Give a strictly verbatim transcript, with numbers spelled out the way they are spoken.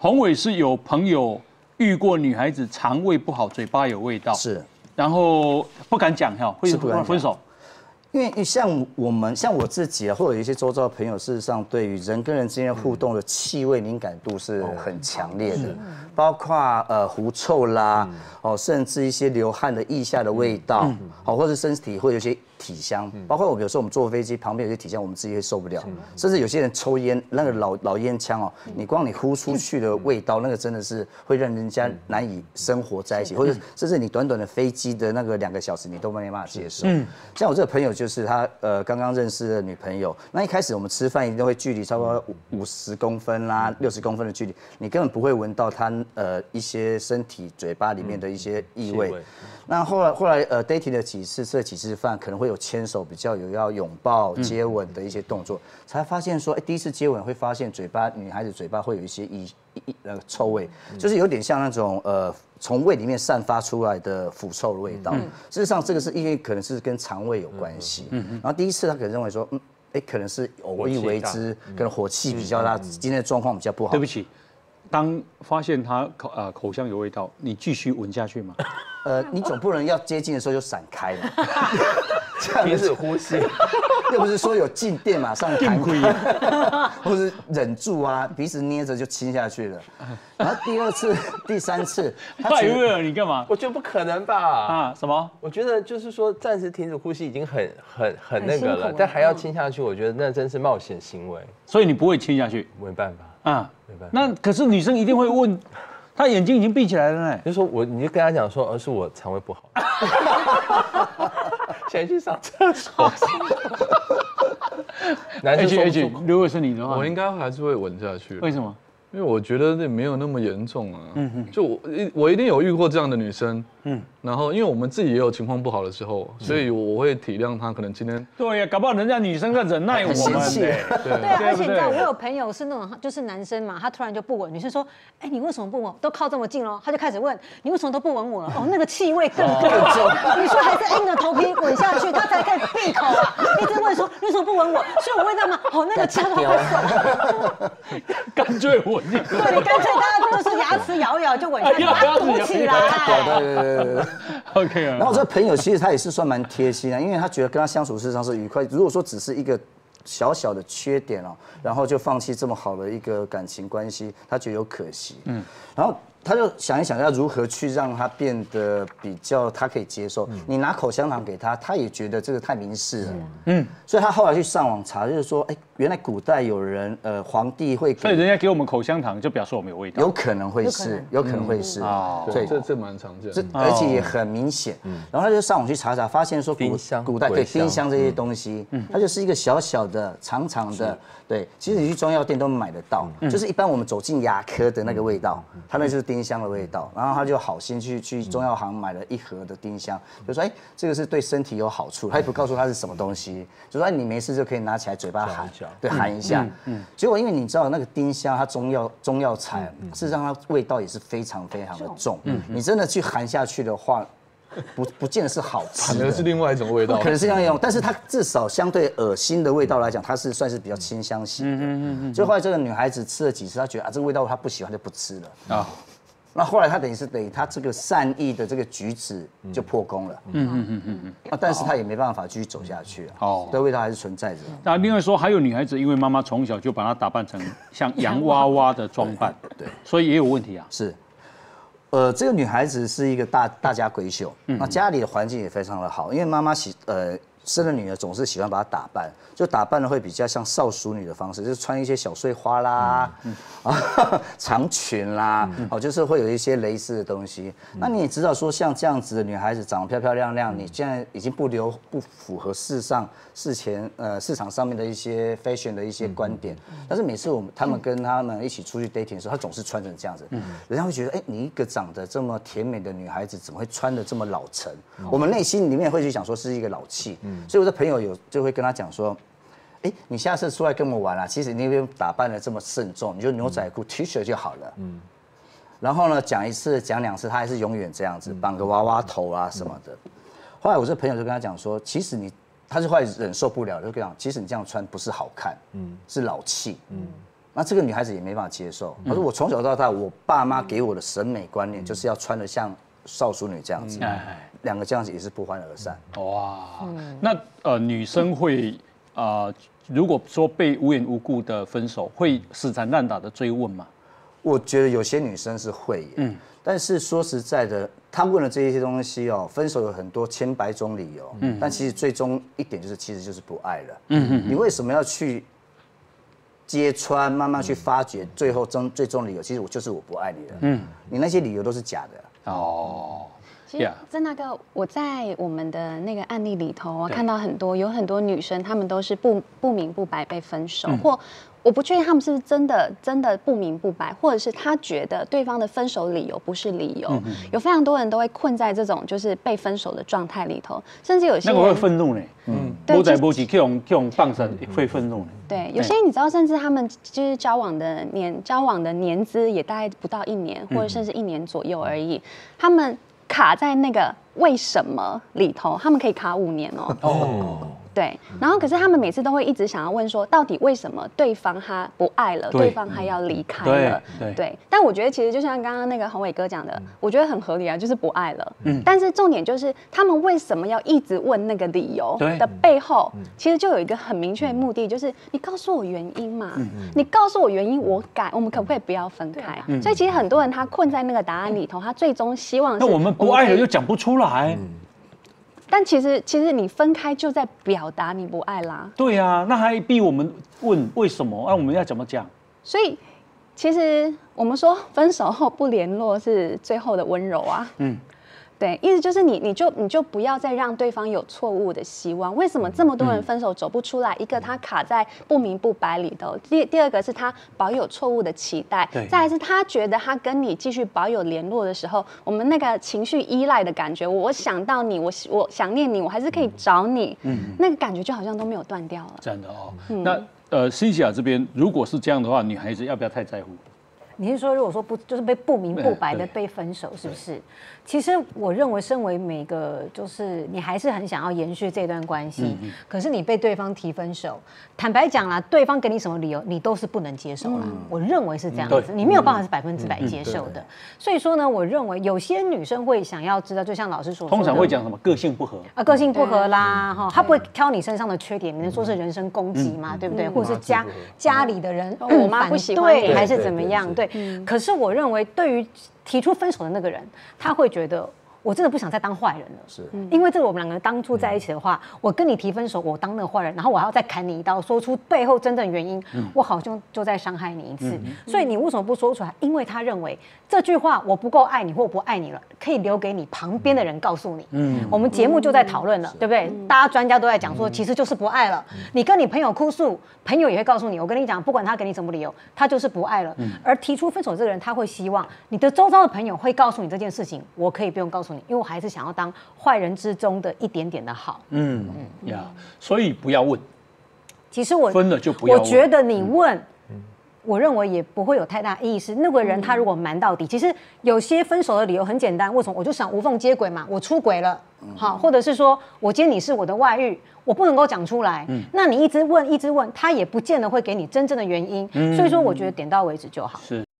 宏伟是有朋友遇过女孩子肠胃不好，嘴巴有味道， 是， 然后不敢讲哈，会分手。 因为像我们像我自己啊，或者有一些周遭的朋友，事实上对于人跟人之间的互动的气味敏感度是很强烈的，包括呃狐臭啦，哦，甚至一些流汗的腋下的味道，好，或者身体会有一些体香，包括我们有时候我们坐飞机旁边有些体香，我们自己会受不了，甚至有些人抽烟，那个老老烟枪哦，你光你呼出去的味道，那个真的是会让人家难以生活在一起，或者甚至你短短的飞机的那个两个小时，你都没办法接受。像我这个朋友就。就是他呃刚刚认识的女朋友，那一开始我们吃饭一定会距离差不多五十公分啦、六十公分的距离，你根本不会闻到他呃一些身体、嘴巴里面的一些异味。那后来后来呃 dating 了几次，吃了几次饭，可能会有牵手，比较有要拥抱、接吻的一些动作，才发现说，哎，第一次接吻会发现嘴巴女孩子嘴巴会有一些异异呃臭味，就是有点像那种呃。从胃里面散发出来的腐臭的味道，事实上这个是因为可能是跟肠胃有关系。然后第一次他可能认为说，嗯，哎，可能是偶一为之，可能火气比较大，今天的状况比较不好。 对不起，当发现他口呃口香有味道，你继续闻下去吗？ 呃，你总不能要接近的时候就闪开嘛， 停止呼吸， 又不是说有静电马上弹开，或是忍住啊，鼻子捏着就亲下去了。然后第二次、第三次， 拜月你干嘛？ 我觉得不可能吧？ 啊，什么？ 我觉得就是说暂时停止呼吸已经很很很那个了，但还要亲下去，我觉得那真是冒险行为。 所以你不会亲下去？ 没办法啊，没办法。那可是女生一定会问。他眼睛已经闭起来了呢， 就说我，你就跟他讲说，而是我肠胃不好，先去上厕所。 男生 H H， 如果是你的话， 我应该还是会吻下去。 为什么？ 因为我觉得这没有那么严重啊。嗯嗯。就我我一定有遇过这样的女生。嗯。然后，因为我们自己也有情况不好的时候，所以我会体谅她。可能今天对呀，搞不好人家女生在忍耐我们。 对对，而且你知道，我有朋友是那种就是男生嘛，他突然就不吻，女生说，哎，你为什么不吻？都靠这么近了，他就开始问你为什么都不吻我了？哦，那个气味更更重。你说还是硬着头皮吻下去，他才可以闭口啊，一直问说你为什么不吻我？是有味道吗？哦，那个气味会爽。 干脆吻。 对，你干脆大家就是牙齿咬一咬就吻下去，把它堵起来。 对对对对对。 OK 啊。 然后我这个朋友其实他也是算蛮贴心的，因为他觉得跟他相处事实上是愉快。如果说只是一个小小的缺点哦，然后就放弃这么好的一个感情关系，他觉得有可惜。嗯，然后。他就想一想要如何去让他变得比较他可以接受。你拿口香糖给他，他也觉得这个太明示了。嗯，所以他后来去上网查，就是说，哎，原来古代有人呃皇帝会， 所以人家给我们口香糖就表示我们有味道， 有可能会是，有可能会是啊。对，这这蛮常见， 这而且也很明显。然后他就上网去查查，发现说古古代对丁香这些东西，它就是一个小小的、长长的。对，其实你去中药店都买得到，就是一般我们走进牙科的那个味道，它那就是丁香的味道。然后他就好心去去中药行买了一盒的丁香，就说哎，这个是对身体有好处，他也不告诉他是什么东西，就说哎你没事就可以拿起来嘴巴含，对，含一下。嗯，结果因为你知道那个丁香它中药中药材，事实上它味道也是非常非常的重，嗯，你真的去含下去的话。不不见得是好吃的， 可能是另外一种味道， 可能是另外一种，但是它至少相对恶心的味道来讲，它是算是比较清香型的。嗯嗯嗯。所以后来这个女孩子吃了几次，她觉得啊这个味道她不喜欢，就不吃了啊。那后来她等于是等于她这个善意的这个举止就破功了。嗯嗯嗯嗯嗯。啊，但是她也没办法继续走下去啊。哦。这味道还是存在着。 那另外说，还有女孩子因为妈妈从小就把她打扮成像洋娃娃的装扮，对，所以也有问题啊。 是。呃，这个女孩子是一个大大家闺秀，那家里的环境也非常的好，因为妈妈喜呃生了女儿总是喜欢把她打扮，就打扮的会比较像少淑女的方式，就是穿一些小碎花啦，嗯嗯、啊长裙啦，嗯、哦就是会有一些蕾丝的东西。嗯、那你也知道说像这样子的女孩子长得漂漂亮亮，你现在已经不留不符合世上事前呃市场上面的一些 fashion 的一些观点，嗯、但是每次我们他们跟他们一起出去 dating 的时候，她总是穿成这样子，嗯、人家会觉得哎、欸，你一个长得这么甜美的女孩子，怎么会穿得这么老成？嗯、我们内心里面会去想说是一个老气。嗯所以我的朋友有就会跟他讲说，哎，你下次出来跟我们玩啦，其实你不用打扮的这么慎重，你就牛仔裤、T 恤就好了。嗯。然后呢，讲一次、讲两次，他还是永远这样子，绑个娃娃头啊什么的。后来我这朋友就跟他讲说，其实你，他是后来忍受不了，就跟他讲，其实你这样穿不是好看，嗯，是老气，嗯。 那这个女孩子也没办法接受。她说我从小到大，我爸妈给我的审美观念就是要穿得像少淑女这样子，两个这样子也是不欢而散。 哇，那呃女生会呃如果说被无缘无故的分手，会死缠烂打的追问吗？ 我觉得有些女生是会耶，嗯，但是说实在的，她问了这一些东西哦，分手有很多千百种理由，嗯，但其实最终一点就是，其实就是不爱了，嗯嗯，你为什么要去揭穿，慢慢去发掘，最后终最终理由，其实我就是我不爱你了，嗯，你那些理由都是假的，哦。 其实曾大哥，我在我们的那个案例里头，我看到很多有很多女生，她们都是不不明不白被分手，嗯、或我不确定她们是不是真的真的不明不白，或者是她觉得对方的分手理由不是理由。嗯、有非常多人都会困在这种就是被分手的状态里头，甚至有些人那个会愤怒呢，嗯，不在不起，这种这种放生会愤怒呢。 对，有些你知道，甚至他们就是交往的年交往的年资也大概不到一年，或者甚至一年左右而已，他们。卡在那个为什么里头，他们可以卡五年哦。哦，对，然后可是他们每次都会一直想要问说，到底为什么对方他不爱了，对方他要离开了？对，对。但我觉得其实就像刚刚那个宏伟哥讲的，我觉得很合理啊，就是不爱了。嗯。但是重点就是他们为什么要一直问那个理由的背后，其实就有一个很明确的目的，就是你告诉我原因嘛，你告诉我原因，我改，我们可不可以不要分开？所以其实很多人他困在那个答案里头，他最终希望是那我们不爱了又讲不出来。 但其实，其实你分开就在表达你不爱啦。 对啊，那还逼我们问为什么？那、啊、我们要怎么讲？ 所以，其实我们说分手后不联络是最后的温柔啊。嗯。对，意思就是你，你就你就不要再让对方有错误的希望。为什么这么多人分手走不出来？一个他卡在不明不白里头，第第二个是他保有错误的期待，再来是他觉得他跟你继续保有联络的时候，我们那个情绪依赖的感觉，我想到你，我我想念你，我还是可以找你，嗯，那个感觉就好像都没有断掉了。 真的哦，嗯、那呃，西西亚这边如果是这样的话，女孩子要不要太在乎？ 你是说，如果说不就是被不明不白的被分手，是不是？其实我认为，身为每个就是你还是很想要延续这段关系，嗯嗯可是你被对方提分手，坦白讲啦，对方给你什么理由，你都是不能接受啦。嗯、我认为是这样子，你没有办法是百分之百接受的。嗯、所以说呢，我认为有些女生会想要知道，就像老师所说的， 通常会讲什么个性不合啊，个性不合啦，哈，他不会挑你身上的缺点，你能说是人身攻击嘛，嗯、对不对？嗯、或者是家家里的人，我妈不喜欢你，还是怎么样？对。可是我认为，对于提出分手的那个人，他会觉得我真的不想再当坏人了。是，因为这个我们两个当初在一起的话，我跟你提分手，我当那个坏人，然后我还要再砍你一刀，说出背后真正原因，我好像就在伤害你一次。所以你为什么不说出来？因为他认为这句话我不够爱你或我不爱你了，可以留给你旁边的人告诉你。嗯，我们节目就在讨论了，对不对？大家专家都在讲说，其实就是不爱了。你跟你朋友哭诉，朋友也会告诉你，我跟你讲，不管他给你什么理由，他就是不爱了。而提出分手这个人，他会希望你的周遭的朋友会告诉你这件事情，我可以不用告诉你，因为我还是想要当坏人之中的一点点的好。嗯嗯呀，所以不要问。 其实我分了就不要问。 我觉得你问。我认为也不会有太大意义。是那个人他如果瞒到底，其实有些分手的理由很简单，为什么？我就想无缝接轨嘛，我出轨了，好，或者是说我今天你是我的外遇，我不能够讲出来，嗯、那你一直问一直问，他也不见得会给你真正的原因，嗯、所以说我觉得点到为止就好。是。